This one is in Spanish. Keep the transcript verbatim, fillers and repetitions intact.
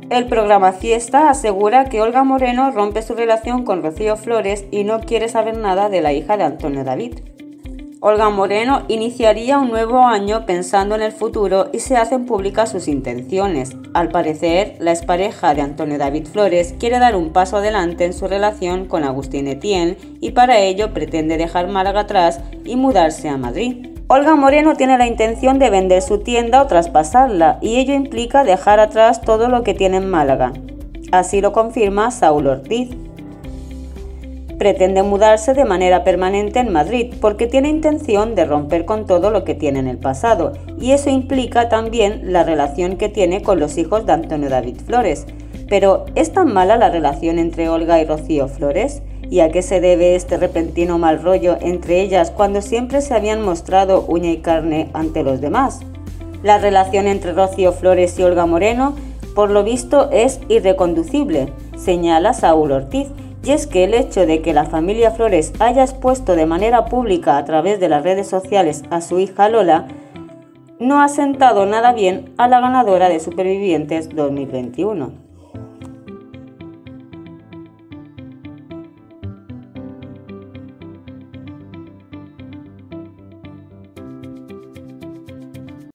El programa Fiesta asegura que Olga Moreno rompe su relación con Rocío Flores y no quiere saber nada de la hija de Antonio David. Olga Moreno iniciaría un nuevo año pensando en el futuro y se hacen públicas sus intenciones. Al parecer, la expareja de Antonio David Flores quiere dar un paso adelante en su relación con Agustín Etienne y para ello pretende dejar Málaga atrás y mudarse a Madrid. Olga Moreno tiene la intención de vender su tienda o traspasarla y ello implica dejar atrás todo lo que tiene en Málaga. Así lo confirma Saúl Ortiz. Pretende mudarse de manera permanente en Madrid porque tiene intención de romper con todo lo que tiene en el pasado y eso implica también la relación que tiene con los hijos de Antonio David Flores. Pero ¿es tan mala la relación entre Olga y Rocío Flores? ¿Y a qué se debe este repentino mal rollo entre ellas cuando siempre se habían mostrado uña y carne ante los demás? La relación entre Rocío Flores y Olga Moreno, por lo visto, es irreconducible, señala Saúl Ortiz. Y es que el hecho de que la familia Flores haya expuesto de manera pública a través de las redes sociales a su hija Lola no ha sentado nada bien a la ganadora de Supervivientes dos mil veintiuno.